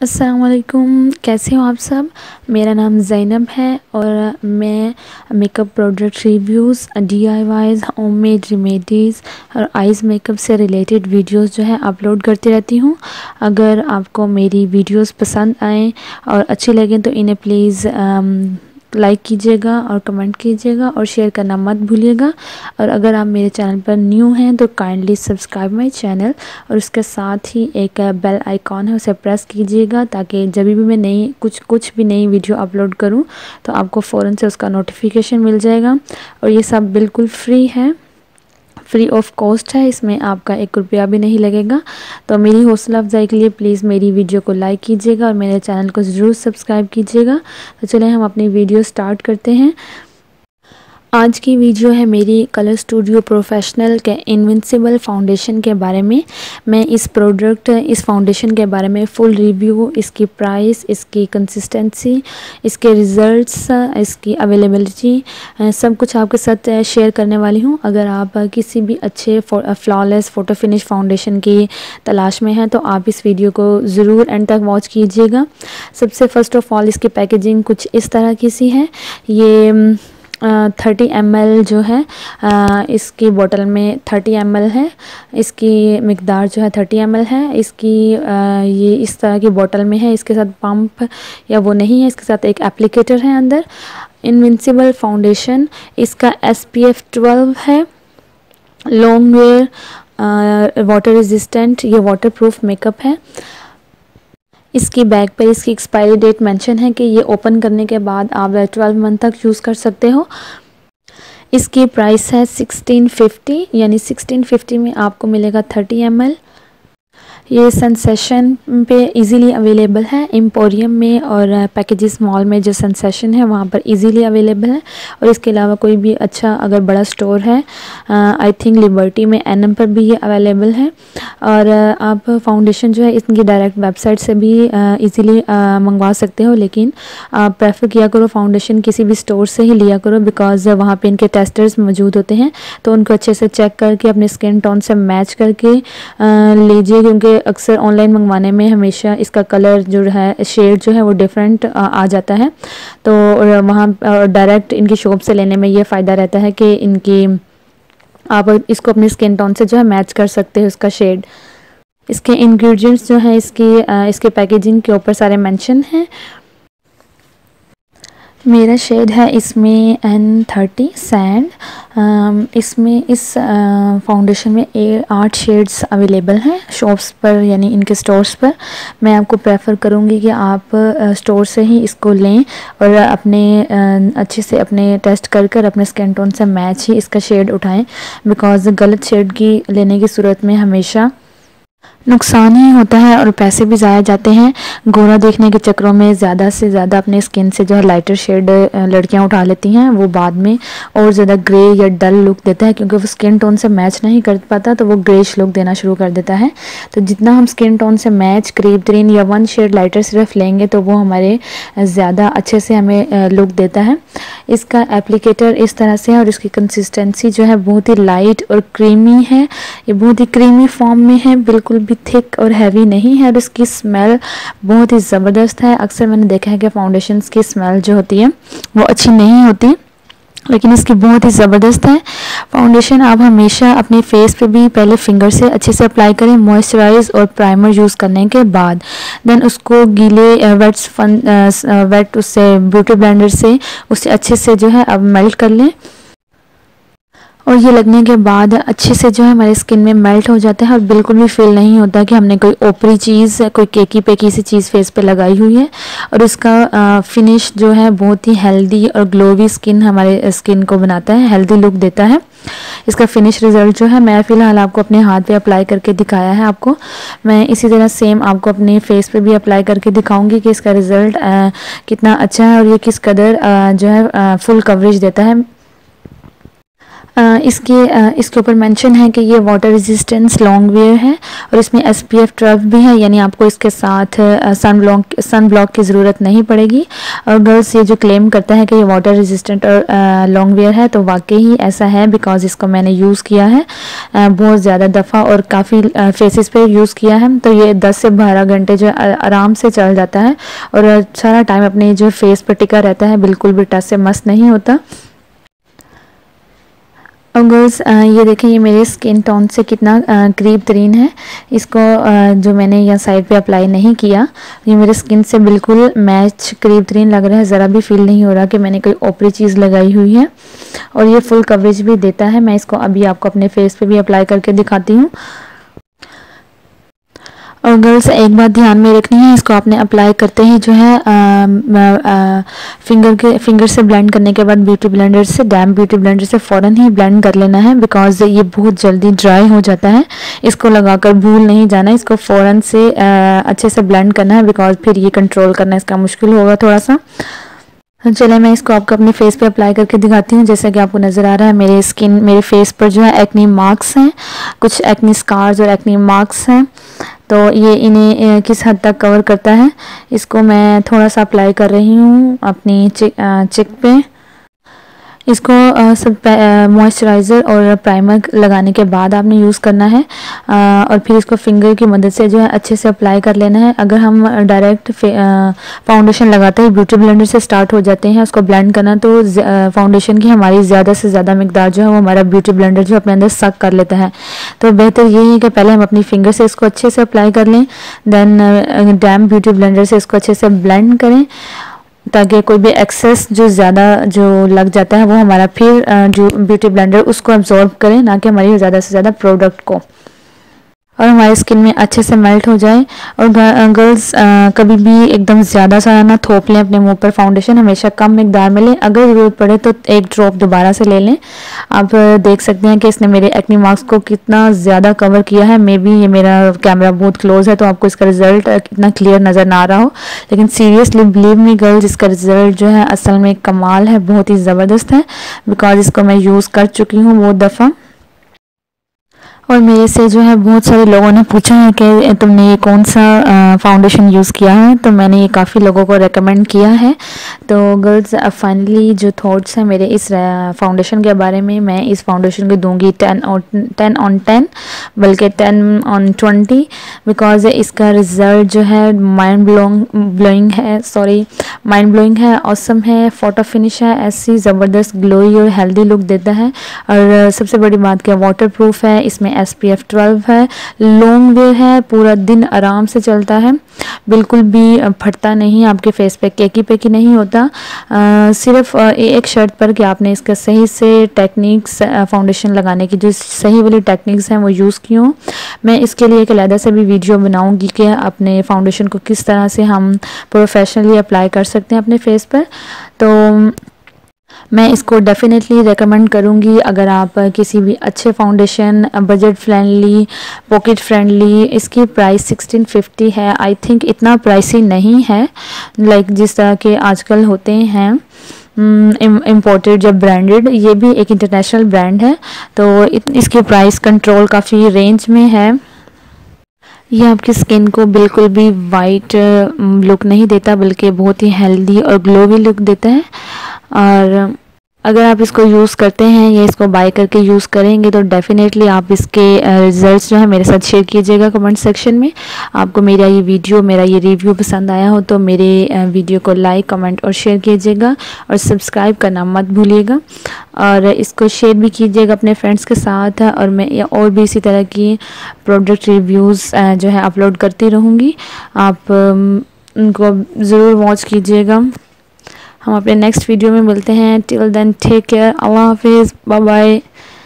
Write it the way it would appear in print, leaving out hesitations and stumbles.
अस्सलाम वालेकुम, कैसे हो आप सब। मेरा नाम ज़ैनब है और मैं makeup product reviews, DIYs, homemade remedies और आइज़ मेकअप से रिलेटेड वीडियोस जो है अपलोड करती रहती हूँ। अगर आपको मेरी वीडियोस पसंद आएँ और अच्छी लगें तो इन्हें प्लीज़ लाइक कीजिएगा और कमेंट कीजिएगा और शेयर करना मत भूलिएगा। और अगर आप मेरे चैनल पर न्यू हैं तो काइंडली सब्सक्राइब माय चैनल और उसके साथ ही एक बेल आइकॉन है, उसे प्रेस कीजिएगा ताकि जब भी मैं नई कुछ भी नई वीडियो अपलोड करूं तो आपको फ़ौरन से उसका नोटिफिकेशन मिल जाएगा। और ये सब बिल्कुल फ्री है, फ्री ऑफ कॉस्ट है, इसमें आपका 1 रुपया भी नहीं लगेगा। तो मेरी हौसला अफजाई के लिए प्लीज़ मेरी वीडियो को लाइक कीजिएगा और मेरे चैनल को ज़रूर सब्सक्राइब कीजिएगा। तो चलें हम अपनी वीडियो स्टार्ट करते हैं। आज की वीडियो है मेरी कलर स्टूडियो प्रोफेशनल के इनविंसिबल फाउंडेशन के बारे में। मैं इस फाउंडेशन के बारे में फुल रिव्यू, इसकी प्राइस, इसकी कंसिस्टेंसी, इसके रिज़ल्ट्स, इसकी अवेलेबिलिटी सब कुछ आपके साथ शेयर करने वाली हूँ। अगर आप किसी भी अच्छे फ्लॉलेस फ़ोटो फिनिश फाउंडेशन की तलाश में हैं तो आप इस वीडियो को ज़रूर एंड तक वॉच कीजिएगा। सबसे फ़र्स्ट ऑफ़ ऑल इसकी पैकेजिंग कुछ इस तरह की सी है। ये 30 ml जो है इसकी बोतल में 30 ml है, इसकी मिकदार जो है 30 ml है। इसकी ये इस तरह की बोतल में है, इसके साथ पंप या वो नहीं है, इसके साथ एक एप्लीकेटर है अंदर। इनविंसिबल फाउंडेशन, इसका SPF 12 है, लॉन्ग वेयर, वाटर रेजिस्टेंट, ये वाटर प्रूफ मेकअप है। इसकी बैग पर इसकी एक्सपायरी डेट मेंशन है कि ये ओपन करने के बाद आप 12 मंथ तक यूज़ कर सकते हो। इसकी प्राइस है 1650, यानी 1650 में आपको मिलेगा 30 ml। ये सेंसेशन पे इजीली अवेलेबल है, एम्पोरियम में और पैकेजेस मॉल में जो सेंसेशन है वहाँ पर इजीली अवेलेबल है। और इसके अलावा कोई भी अच्छा अगर बड़ा स्टोर है, आई थिंक लिबर्टी में NM पर भी ये अवेलेबल है। और आप फाउंडेशन जो है इनकी डायरेक्ट वेबसाइट से भी इजीली मंगवा सकते हो, लेकिन आप प्रेफर किया करो फाउंडेशन किसी भी स्टोर से ही लिया करो, बिकॉज़ वहाँ पे इनके टेस्टर्स मौजूद होते हैं तो उनको अच्छे से चेक करके अपने स्किन टोन से मैच करके लीजिए, क्योंकि अक्सर ऑनलाइन मंगवाने में हमेशा इसका कलर जो है, शेड जो है वो डिफरेंट आ जाता है। तो वहाँ डायरेक्ट इनकी शॉप से लेने में ये फ़ायदा रहता है कि इनकी आप इसको अपनी स्किन टोन से जो है मैच कर सकते हो इसका शेड। इसके इंग्रेडिएंट्स जो है इसके पैकेजिंग के ऊपर सारे मेंशन हैं। मेरा शेड है इसमें N30 सैंड। इसमें इस फाउंडेशन में 8 शेड्स अवेलेबल हैं शॉप्स पर, यानी इनके स्टोर्स पर। मैं आपको प्रेफर करूँगी कि आप स्टोर से ही इसको लें और अपने अच्छे से अपने टेस्ट कर अपने स्किन टोन से मैच ही इसका शेड उठाएं, बिकॉज़ गलत शेड की लेने की सूरत में हमेशा नुकसान ही होता है और पैसे भी ज़ाया जाते हैं। गोरा देखने के चक्करों में ज़्यादा से ज़्यादा अपने स्किन से जो है लाइटर शेड लड़कियां उठा लेती हैं, वो बाद में और ज़्यादा ग्रे या डल लुक देता है, क्योंकि वो स्किन टोन से मैच नहीं कर पाता तो वो ग्रेश लुक देना शुरू कर देता है। तो जितना हम स्किन टोन से मैच क्रीम ग्रीन या 1 शेड लाइटर सिर्फ लेंगे तो वो हमारे ज़्यादा अच्छे से हमें लुक देता है। इसका एप्लीकेटर इस तरह से है और इसकी कंसिस्टेंसी जो है बहुत ही लाइट और क्रीमी है। ये बहुत ही क्रीमी फॉर्म में है, बिल्कुल भी थिक और हैवी नहीं है। और इसकी स्मेल बहुत ही ज़बरदस्त है। अक्सर मैंने देखा है कि फाउंडेशंस की स्मेल जो होती है वो अच्छी नहीं होती, लेकिन इसकी बहुत ही ज़बरदस्त है। फाउंडेशन आप हमेशा अपने फेस पे भी पहले फिंगर से अच्छे से अप्लाई करें मॉइस्चराइज और प्राइमर यूज़ करने के बाद, देन उसको गीले वेट उससे ब्यूटी ब्लेंडर से उसे अच्छे से जो है अब मेल्ट कर लें। और ये लगने के बाद अच्छे से जो है हमारे स्किन में मेल्ट हो जाता है और बिल्कुल भी फील नहीं होता कि हमने कोई ओपरी चीज़, कोई केकी पेकी सी चीज़ फेस पे लगाई हुई है। और इसका फिनिश जो है बहुत ही हेल्दी और ग्लोवी स्किन हमारे स्किन को बनाता है, हेल्दी लुक देता है। इसका फिनिश रिज़ल्ट जो है मैं फ़िलहाल आपको अपने हाथ पे अप्लाई करके दिखाया है आपको। मैं इसी तरह सेम आपको अपने फेस पे भी अप्लाई करके दिखाऊंगी कि इसका रिज़ल्ट कितना अच्छा है और ये किस कदर जो है फुल कवरेज देता है। इसके ऊपर मेंशन है कि ये वाटर रेजिस्टेंस लॉन्ग वेयर है और इसमें SPF 12 भी है, यानी आपको इसके साथ सन ब्लॉक की ज़रूरत नहीं पड़ेगी। और गर्ल्स ये जो क्लेम करता है कि ये वाटर रेजिस्टेंट और लॉन्ग वेयर है, तो वाकई ही ऐसा है, बिकॉज़ इसको मैंने यूज़ किया है बहुत ज़्यादा दफ़ा और काफ़ी फेसेस पे यूज़ किया है। तो ये 10 से 12 घंटे जो आराम से चल जाता है और सारा टाइम अपने जो फेस पर टिका रहता है, बिल्कुल भी टच से मस नहीं होता। और गर्ल्स ये देखें, ये मेरे स्किन टोन से कितना करीब तरीन है। इसको जो मैंने यहाँ साइड पे अप्लाई नहीं किया, ये मेरे स्किन से बिल्कुल मैच करीब तरीन लग रहा है। ज़रा भी फील नहीं हो रहा कि मैंने कोई ओपरी चीज़ लगाई हुई है और ये फुल कवरेज भी देता है। मैं इसको अभी आपको अपने फेस पे भी अप्लाई करके दिखाती हूँ। और गर्ल्स एक बात ध्यान में रखनी है, इसको आपने अप्लाई करते ही जो है फिंगर से ब्लेंड करने के बाद ब्यूटी ब्लेंडर से, डैम ब्यूटी ब्लेंडर से फ़ौरन ही ब्लेंड कर लेना है, बिकॉज़ ये बहुत जल्दी ड्राई हो जाता है। इसको लगाकर भूल नहीं जाना, इसको फ़ौरन से अच्छे से ब्लेंड करना है, बिकॉज़ फिर ये कंट्रोल करना इसका मुश्किल होगा थोड़ा सा। चले मैं इसको आपको अपने फेस पे अप्लाई करके दिखाती हूँ। जैसा कि आपको नज़र आ रहा है, मेरे फेस पर जो है एक्ने मार्क्स हैं, कुछ एक्ने स्कार्स और एक्ने मार्क्स हैं, तो ये इन्हें किस हद तक कवर करता है। इसको मैं थोड़ा सा अप्लाई कर रही हूँ अपनी चिक पे। इसको सब मॉइस्चराइज़र और प्राइमर लगाने के बाद आपने यूज़ करना है और फिर इसको फिंगर की मदद से जो है अच्छे से अप्लाई कर लेना है। अगर हम डायरेक्ट फाउंडेशन लगाते ही ब्यूटी ब्लेंडर से स्टार्ट हो जाते हैं उसको ब्लेंड करना, तो फाउंडेशन की हमारी ज़्यादा से ज़्यादा मिकदार जो है वो हमारा ब्यूटी ब्लेंडर जो अपने अंदर सक कर लेता है। तो बेहतर यही है कि पहले हम अपनी फिंगर से इसको अच्छे से अप्लाई कर लें, देन डैम ब्यूटी ब्लेंडर से इसको अच्छे से ब्लेंड करें, ताकि कोई भी एक्सेस जो ज़्यादा जो लग जाता है वो हमारा फिर जो ब्यूटी ब्लेंडर उसको अब्जॉर्ब करे, ना कि हमारी ज़्यादा से ज़्यादा प्रोडक्ट को, और हमारी स्किन में अच्छे से मेल्ट हो जाए। और गर्ल्स कभी भी एकदम ज़्यादा सारा ना थोप लें अपने मुंह पर फाउंडेशन, हमेशा कम मिकदार में लें। अगर ज़रूरत पड़े तो एक ड्रॉप दोबारा से ले लें। आप देख सकते हैं कि इसने मेरे एक्ने मार्क्स को कितना ज़्यादा कवर किया है। मे बी ये मेरा कैमरा बहुत क्लोज है तो आपको इसका रिज़ल्ट इतना क्लियर नज़र ना आ रहा हो, लेकिन सीरियसली बिलीव मी गर्ल्स, इसका रिज़ल्ट जो है असल में कमाल है, बहुत ही ज़बरदस्त है, बिकॉज इसको मैं यूज़ कर चुकी हूँ बहुत दफ़ा। और मेरे से जो है बहुत सारे लोगों ने पूछा है कि तुमने ये कौन सा फाउंडेशन यूज़ किया है, तो मैंने ये काफ़ी लोगों को रेकमेंड किया है। तो गर्ल्स फाइनली जो थॉट्स हैं मेरे इस फाउंडेशन के बारे में, मैं इस फाउंडेशन को दूंगी 10 on 10, बल्कि 10 on 20, बिकॉज़ इसका रिज़ल्ट जो है माइंड ब्लोइंग है, ऑसम है, फोटो फिनिश है, ऐसी ज़बरदस्त ग्लोई और हेल्दी लुक देता है। और सबसे बड़ी बात क्या, वाटर प्रूफ है, इसमें SPF 12 है, लॉन्ग वेयर है, पूरा दिन आराम से चलता है, बिल्कुल भी फटता नहीं, आपके फेस पे केकी पेकी नहीं होता। सिर्फ एक शर्त पर कि आपने इसका सही से टेक्निक्स फाउंडेशन लगाने की जो सही वाली टेक्निक्स हैं वो यूज़ की हों। मैं इसके लिए एक अलग से भी वीडियो बनाऊंगी कि अपने फाउंडेशन को किस तरह से हम प्रोफेशनली अप्लाई कर सकते हैं अपने फेस पर। तो मैं इसको डेफिनेटली रेकमेंड करूँगी अगर आप किसी भी अच्छे foundation, budget friendly, pocket friendly. इसकी प्राइस 1650 है, आई थिंक इतना प्राइसी नहीं है लाइक जिस तरह के आजकल होते हैं इम्पोर्टेड जब ब्रांडेड। ये भी एक इंटरनेशनल ब्रांड है, तो इसकी प्राइस कंट्रोल काफ़ी रेंज में है। ये आपकी स्किन को बिल्कुल भी वाइट लुक नहीं देता, बल्कि बहुत ही हेल्दी और ग्लोवी लुक देता है। और अगर आप इसको यूज़ करते हैं या इसको बाय करके यूज़ करेंगे तो डेफ़िनेटली आप इसके रिज़ल्ट्स जो है मेरे साथ शेयर कीजिएगा कमेंट सेक्शन में। आपको मेरा ये वीडियो, मेरा ये रिव्यू पसंद आया हो तो मेरे वीडियो को लाइक, कमेंट और शेयर कीजिएगा और सब्सक्राइब करना मत भूलिएगा। और इसको शेयर भी कीजिएगा अपने फ्रेंड्स के साथ। और मैं और भी इसी तरह की प्रोडक्ट रिव्यूज़ जो है अपलोड करती रहूँगी, आप उनको ज़रूर वॉच कीजिएगा। हम अपने नेक्स्ट वीडियो में मिलते हैं। टिल देन टेक केयर, अल्लाह हाफिज़, बाय बाय।